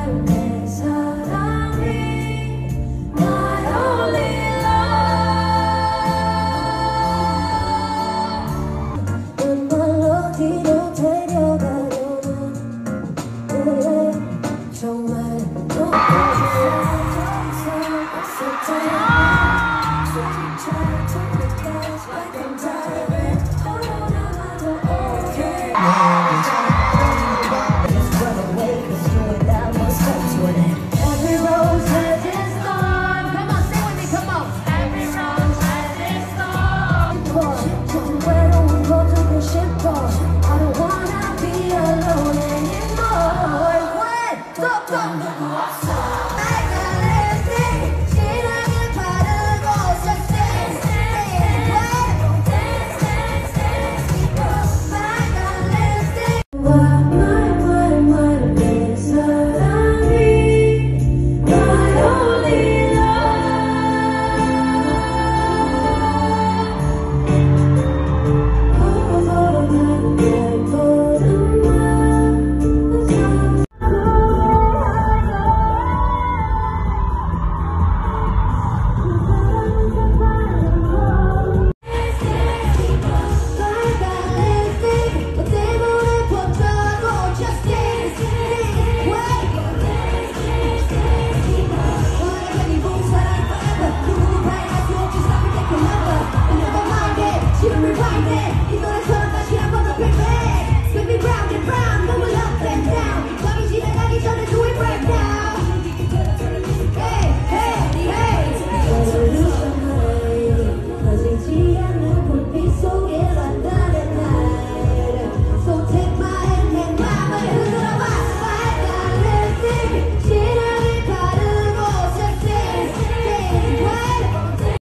내 사랑이 my only love. 눈물로 뒤로 데려가려는 그래 정말 너무 Every rose has its thorn. Come on, sing with me, come on. Every rose has its thorn. 외로운 거 두고 싶어. I don't wanna be alone anymore. When? Stop, stop.